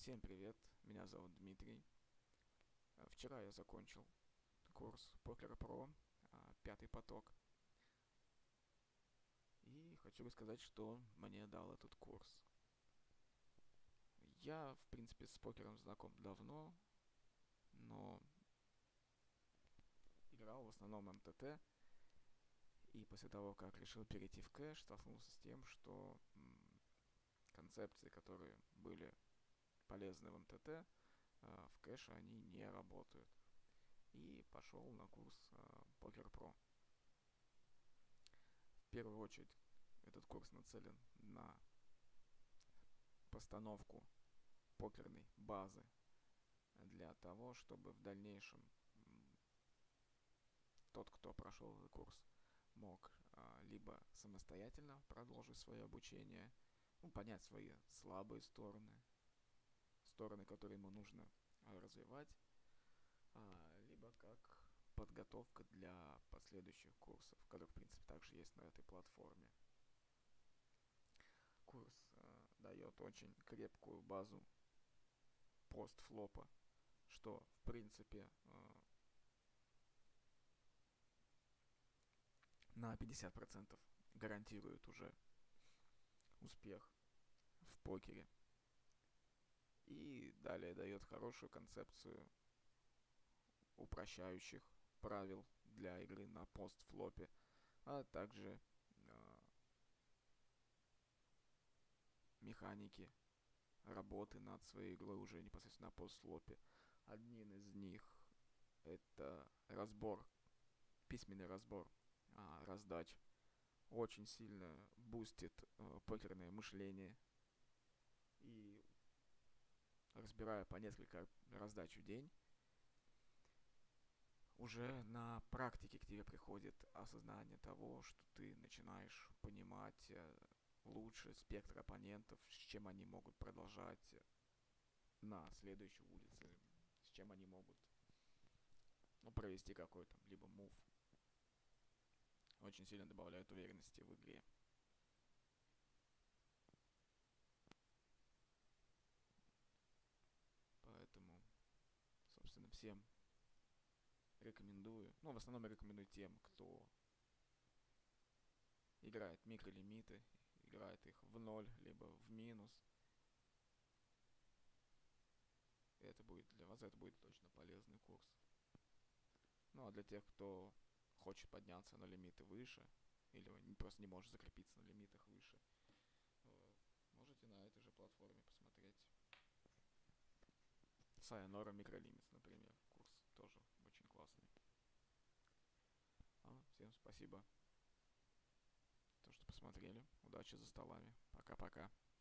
Всем привет, меня зовут Дмитрий. Вчера я закончил курс Покера Про, пятый поток. И хочу рассказать, что мне дал этот курс. Я, в принципе, с покером знаком давно, но играл в основном МТТ. И после того, как решил перейти в кэш, столкнулся с тем, что концепции, которые были полезны в МТТ, в кэше они не работают. И пошел на курс Покер Про. В первую очередь, этот курс нацелен на постановку покерной базы для того, чтобы в дальнейшем тот, кто прошел этот курс, мог либо самостоятельно продолжить свое обучение, понять свои слабые стороны, которые ему нужно развивать, либо как подготовка для последующих курсов, которые, в принципе, также есть на этой платформе. Курс дает очень крепкую базу постфлопа, что, в принципе, на 50% гарантирует уже успех в покере. И далее дает хорошую концепцию упрощающих правил для игры на постфлопе, а также механики работы над своей игрой уже непосредственно на постфлопе. Один из них это письменный разбор раздач. Очень сильно бустит покерное мышление. И разбирая по несколько раздач в день, уже на практике к тебе приходит осознание того, что ты начинаешь понимать лучше спектр оппонентов, с чем они могут продолжать на следующей улице, с чем они могут провести какой-то либо мув. Очень сильно добавляет уверенности в игре. Поэтому, собственно, всем рекомендую. В основном я рекомендую тем, кто играет микролимиты, играет их в ноль, либо в минус. Для вас это будет точно полезный курс. А для тех, кто хочет подняться на лимиты выше, или просто не может закрепиться на лимитах выше, можете на этой же платформе посмотреть Sayonara Microlimits, например. Курс тоже очень классный. Всем спасибо, что посмотрели. Удачи за столами. Пока-пока.